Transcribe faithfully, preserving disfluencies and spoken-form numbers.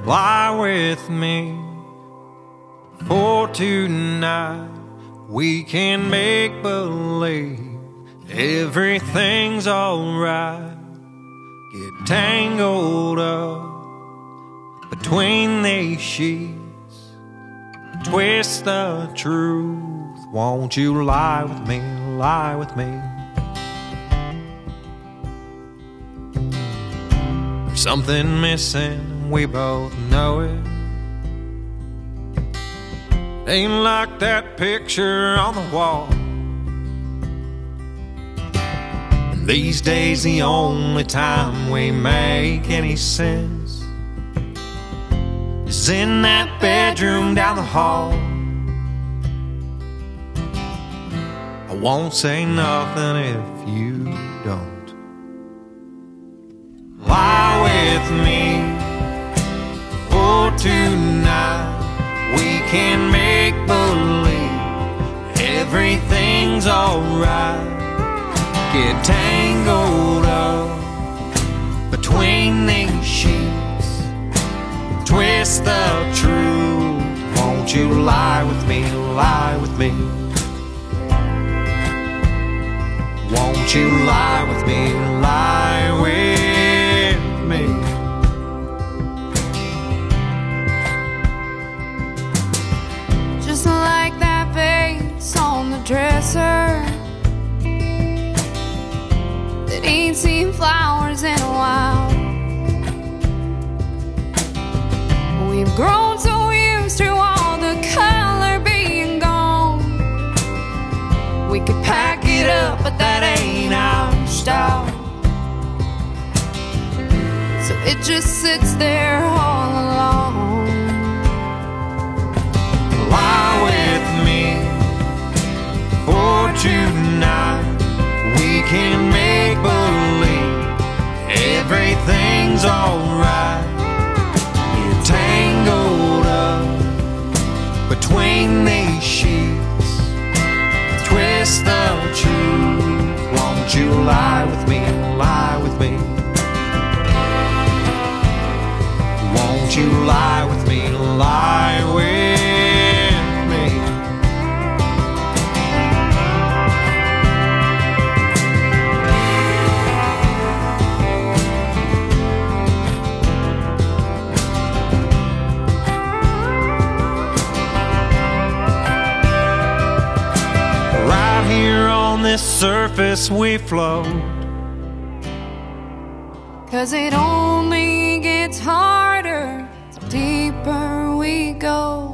Lie with me for tonight. We can make believe everything's alright. Get tangled up between these sheets, twist the truth. Won't you lie with me, lie with me? There's something missing, we both know it. Ain't like that picture on the wall. And these days the only time we make any sense is in that bedroom down the hall. I won't say nothing if you don't. Lie with me for tonight. We can make believe everything's alright. Get tangled up between these sheets, twist the truth. Won't you lie with me, lie with me? Won't you lie with me, lie with me? Just like that vase on the dresser that ain't seen flowers in a while. We've grown so used to all the color being gone. We could pack it up, but that ain't our style. So it just sits there all alone. Lie with me for tonight. We can make believe everything's alright. You're tangled up between these sheets, twist the truth. Won't you lie with me, lie with me? Won't you lie with me, lie with me? Right here on this surface we float, 'cause it only gets harder the deeper we go.